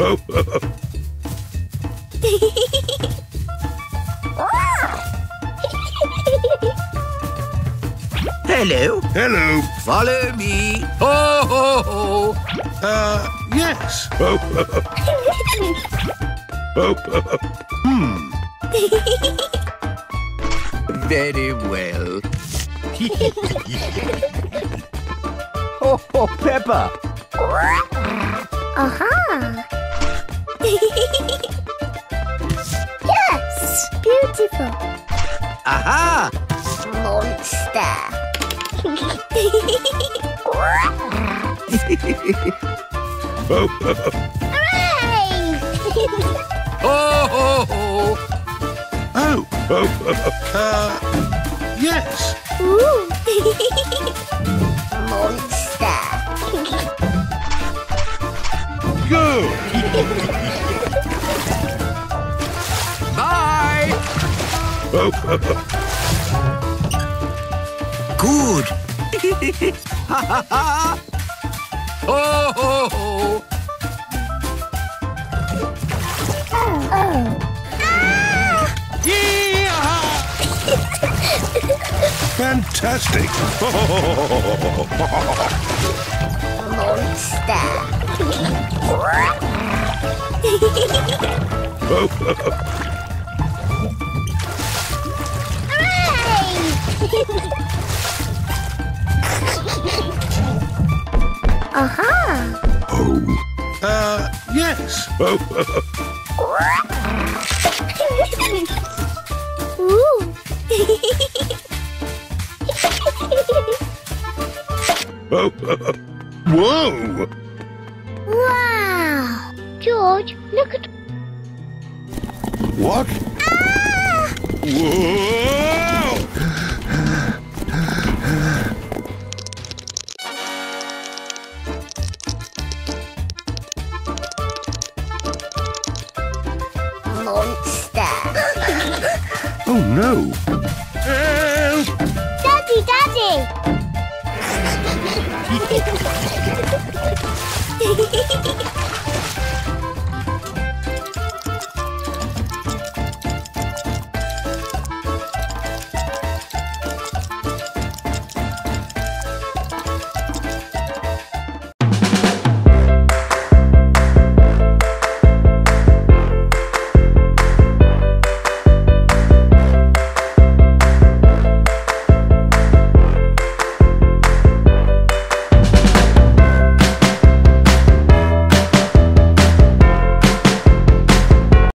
Hello. Hello. Follow me. Ho, ho, ho. Yes. Very well. Oh, Peppa. Yes, beautiful. Aha! Monster. Hooray! Ho, ho, ho. Oh. Yes. Ooh. Monster. Good. Bye. Good. Ha, ha, ha. Ho, ho, ho. Fantastic. Monster. Yes. Ooh. Whoa. Wow. George, look at... What? Whoa. Monster. Oh no. Daddy, Daddy.